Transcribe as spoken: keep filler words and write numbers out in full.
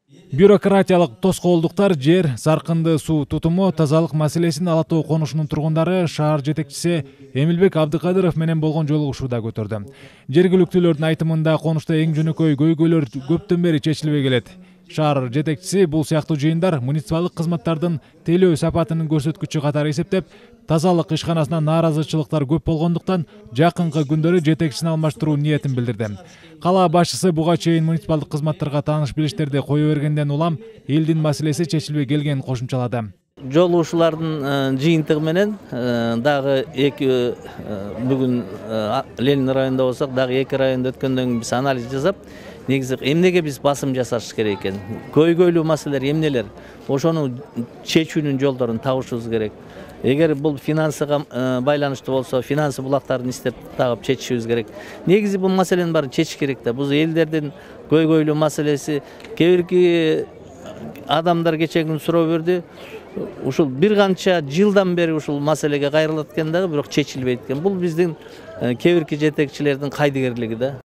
Бюрократиялык тоскоолдуктар, жер, саркынды суу тутуму, тазалык маселесин Ала Тоо конушунун тургундары шаар жетекчиси Эмилбек Абдыкадыров менен болгон жолугушууда көтөрдү. Жергиликтүүлөрдүн айтымында конушта эң жөнөкөй көйгөйлөр көптөн бери чечилбей келет. Шаар жетекчиси бул сыяктуу жыйындар муниципалдык кызматтардын тейлөө сапатынын көрсөткүчү катары эсептеп, тазалык ишканасына нааразычылыктар көп болгондуктан жакынкы күндөрү жетекчисин алмаштыруу ниетин билдирди. Кала башчысы буга чейин муниципалдык кызматтарга тааныш билиштерди кое бергенден улам элдин маселеси чечилбей келгенин кошумчалады. Жолугушуулардын жыйынтыгы менен дагы эки бүгүн Ленин районунда болсок, дагы эки районда өткөндөн кийин биз анализ жасап, негизи эмнеге биз басым жасаш керек экен, көйгөйлүү маселелер эмнелер, ошону чечүүнүн жолдорун табышыбыз керек. Эгер бул финансыга байланыштуу болсо, финансы булактарын издеп тагып чечишибиз керек. Негизи бул маселенин баарын чечиш керек да. Бул элдердин көйгөйлүү маселеси. Кээ бирки адамдар кечеги суроо берди. Ушул бир канча жылдан бери ушул маселеге кайрылат экен дагы, бирок чечилбейт экен. Бул биздин кээ бирки жетекчилердин кайдыгерлиги да.